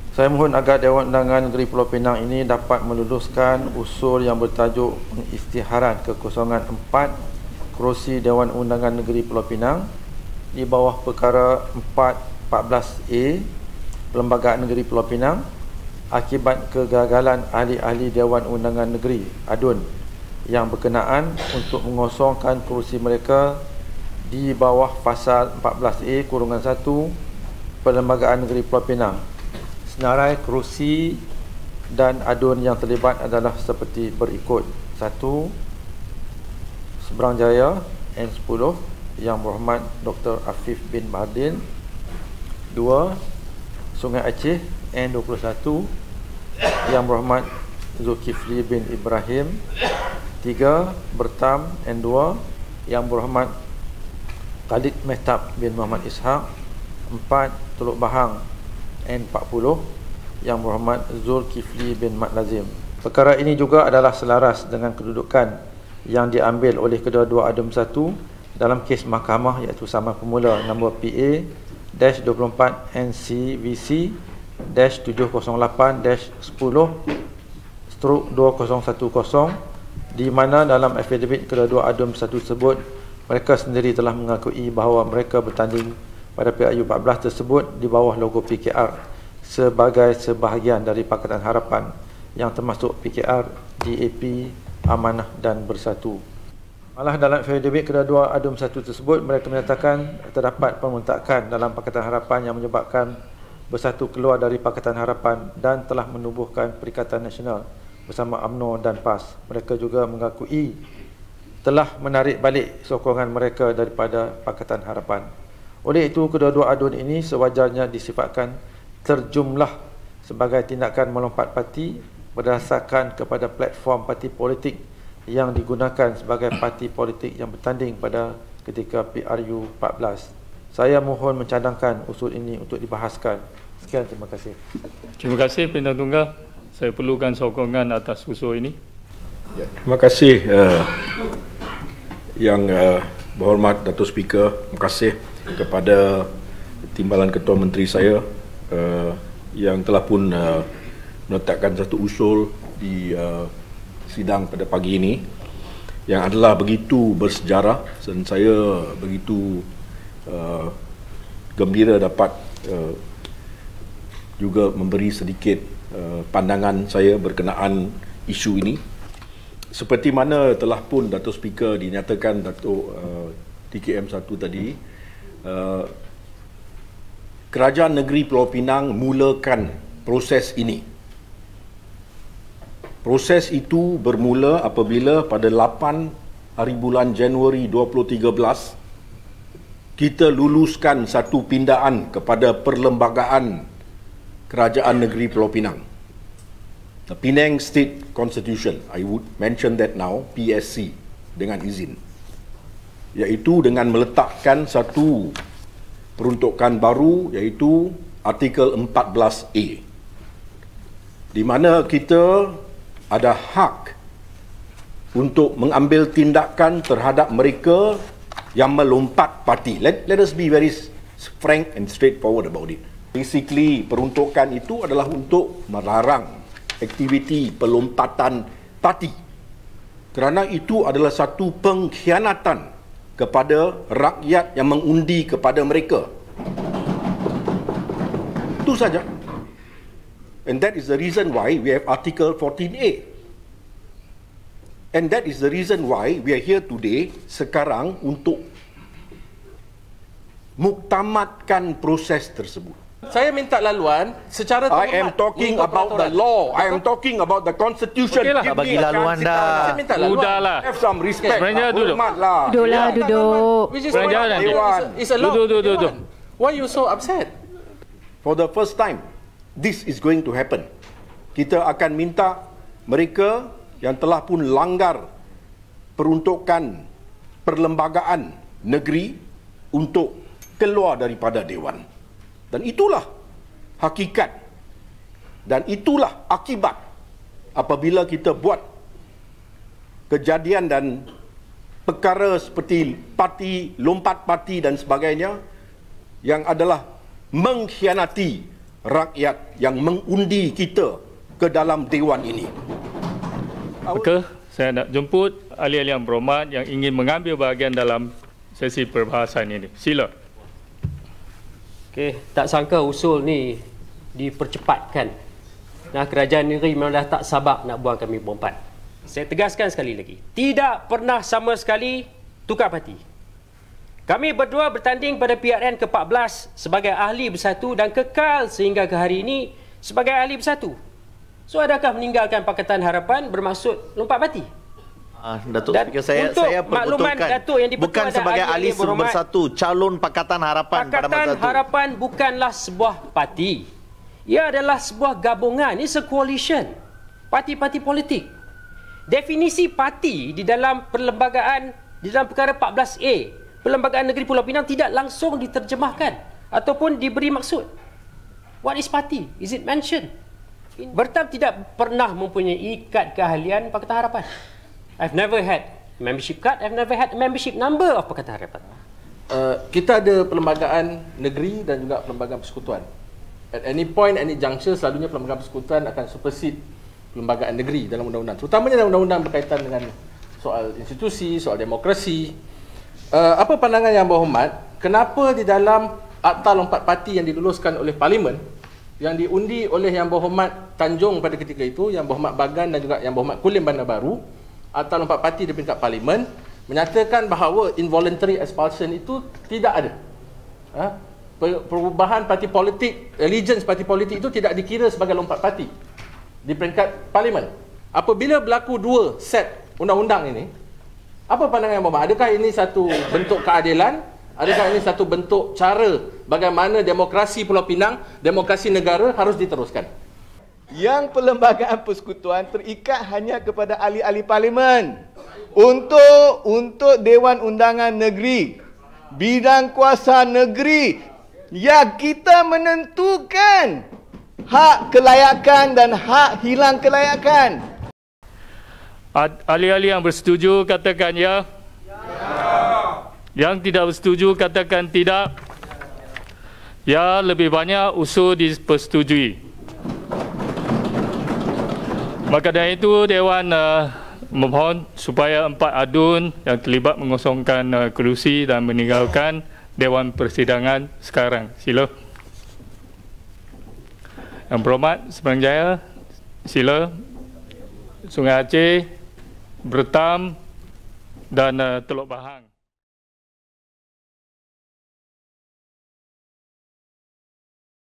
Saya mohon agar Dewan Undangan Negeri Pulau Pinang ini dapat meluluskan usul yang bertajuk pengisytiharan kekosongan 4 kerusi Dewan Undangan Negeri Pulau Pinang di bawah perkara 414A Perlembagaan Negeri Pulau Pinang akibat kegagalan ahli-ahli Dewan Undangan Negeri (ADUN) yang berkenaan untuk mengosongkan kerusi mereka di bawah Fasal 14A-1 Perlembagaan Negeri Pulau Pinang. Senarai kerusi dan ADUN yang terlibat adalah seperti berikut. 1. Seberang Jaya N10 Yang Berhormat Dr. Afif bin Bahadin. 2. Sungai Aceh N21 Yang Berhormat Zulkifli bin Ibrahim. 3. Bertam N2 Yang Berhormat Khalid Mehtab bin Muhammad Ishaq. 4. Teluk Bahang N40 Yang Berhormat Zulkifli bin Mat Lazim. Perkara ini juga adalah selaras dengan kedudukan yang diambil oleh kedua-dua ADUN 1 dalam kes mahkamah iaitu saman pemula nombor PA-24 NCVC-708-10/2010 di mana dalam affidavit kedua-dua ADUN 1 tersebut mereka sendiri telah mengakui bahawa mereka bertanding pada PRU 14 tersebut di bawah logo PKR sebagai sebahagian dari Pakatan Harapan yang termasuk PKR, DAP, Amanah dan Bersatu. Malah dalam affidavit kedua-dua ADUN 1 tersebut mereka menyatakan terdapat pembentukan dalam Pakatan Harapan yang menyebabkan Bersatu keluar dari Pakatan Harapan dan telah menubuhkan Perikatan Nasional bersama UMNO dan PAS. Mereka juga mengakui telah menarik balik sokongan mereka daripada Pakatan Harapan. Oleh itu, kedua-dua ADUN ini sewajarnya disifatkan terjumlah sebagai tindakan melompat parti berdasarkan kepada platform parti politik yang digunakan sebagai parti politik yang bertanding pada ketika PRU 14. Saya mohon mencadangkan usul ini untuk dibahaskan. Sekian, terima kasih. Terima kasih Pimpinan Tunggal. Saya perlukan sokongan atas usul ini. Ya, terima kasih Yang Berhormat Datuk Speaker. Terima kasih kepada Timbalan Ketua Menteri saya yang telah pun meletakkan satu usul di sidang pada pagi ini yang adalah begitu bersejarah dan saya begitu gembira dapat juga memberi sedikit pandangan saya berkenaan isu ini. Seperti mana telah pun Datuk Speaker dinyatakan Datuk TKM1 tadi, Kerajaan Negeri Pulau Pinang mulakan proses ini. Proses itu bermula apabila pada 8 hari bulan Januari 2013 kita luluskan satu pindaan kepada Perlembagaan Kerajaan Negeri Pulau Pinang, the Penang State Constitution. I would mention that now, PSC, dengan izin, iaitu dengan meletakkan satu peruntukan baru iaitu artikel 14A, di mana kita ada hak untuk mengambil tindakan terhadap mereka yang melompat parti. Let us be very frank and straightforward about it. Basically, peruntukan itu adalah untuk melarang aktiviti pelompatan parti, kerana itu adalah satu pengkhianatan kepada rakyat yang mengundi kepada mereka. Itu saja. And that is the reason why we have Article 14A. And that is the reason why we are here today sekarang untuk muktamadkan proses tersebut. Saya minta laluan secara I am talking about the law. I am talking about the constitution. Okeylah. Give me Bagi a laluan chance. dah. Saya minta laluan. Sudahlah. Have some respect. Sebenarnya duduk. Hormatlah. Duduklah, duduk. Which is Jangan what nanti. Dewan. It's a law. Duduk. Why you so upset? For the first time, this is going to happen. Kita akan minta mereka yang telah pun langgar peruntukan perlembagaan negeri untuk keluar daripada Dewan. Dan itulah hakikat dan itulah akibat apabila kita buat kejadian dan perkara seperti parti, lompat parti dan sebagainya yang adalah mengkhianati rakyat yang mengundi kita ke dalam dewan ini. Maka saya nak jemput ahli-ahli yang berhormat yang ingin mengambil bahagian dalam sesi perbahasan ini. Sila. Okey, tak sangka usul ni dipercepatkan. Nah, kerajaan negeri memang dah tak sabar nak buang kami berempat. Saya tegaskan sekali lagi, tidak pernah sama sekali tukar parti. Kami berdua bertanding pada PRN ke-14 sebagai ahli bersatu dan kekal sehingga ke hari ini sebagai ahli bersatu. So, adakah meninggalkan Pakatan Harapan bermaksud lompat parti? Datuk Dan Speaker, saya makluman perbetulkan, Datuk yang bukan sebagai ahli bersatu, calon Pakatan Harapan pada masa Pakatan itu. Harapan bukanlah sebuah parti. Ia adalah sebuah gabungan. It's a coalition. Parti-parti politik. Definisi parti di dalam perlembagaan, di dalam perkara 14A, Perlembagaan Negeri Pulau Pinang tidak langsung diterjemahkan ataupun diberi maksud. What is party? Is it mentioned? Bertam tidak pernah mempunyai kad keahlian Pakatan Harapan. I've never had membership card. I've never had membership number of Pakatan Harapan. Kita ada perlembagaan negeri dan juga perlembagaan persekutuan. At any point, any juncture, selalunya perlembagaan persekutuan akan supersede perlembagaan negeri dalam undang-undang. Terutamanya dalam undang-undang berkaitan dengan soal institusi, soal demokrasi. Apa pandangan Yang Berhormat, kenapa di dalam Akta Lompat Parti yang diluluskan oleh Parlimen, yang diundi oleh Yang Berhormat Tanjung pada ketika itu, Yang Berhormat Bagan dan juga Yang Berhormat Kulim Bandar Baru, Akta Lompat Parti di peringkat Parlimen menyatakan bahawa involuntary expulsion itu tidak ada. Perubahan parti politik, allegiance parti politik itu tidak dikira sebagai lompat parti di peringkat Parlimen. Apabila berlaku dua set undang-undang ini, apa pandangan Yang Berhormat? Adakah ini satu bentuk keadilan? Adakah ini satu bentuk cara bagaimana demokrasi Pulau Pinang, demokrasi negara harus diteruskan? Yang perlembagaan persekutuan terikat hanya kepada ahli-ahli parlimen. Untuk Dewan Undangan Negeri, bidang kuasa negeri, ya kita menentukan hak kelayakan dan hak hilang kelayakan. Ahli-ahli yang bersetuju katakan ya. Yang tidak bersetuju katakan tidak. Ya, lebih banyak usul dipersetujui. Maka dari itu Dewan memohon supaya 4 adun yang terlibat mengosongkan kerusi dan meninggalkan Dewan Persidangan sekarang. Sila. Yang Berhormat Seberang Jaya, sila. Sungai Aceh, Bertam dan Teluk Bahang.